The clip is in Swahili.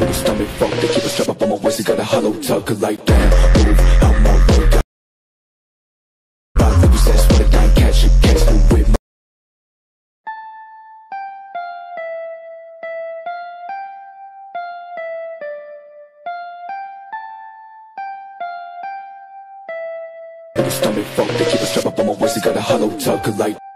Every stomach fuck, they keep a strap up on my waist. It got a hollow tug, like damn. Move out my way. Got every sense for the dying catch. You can't screw with my every stomach fuck, they keep a strap up on my waist. It got a hollow tug, like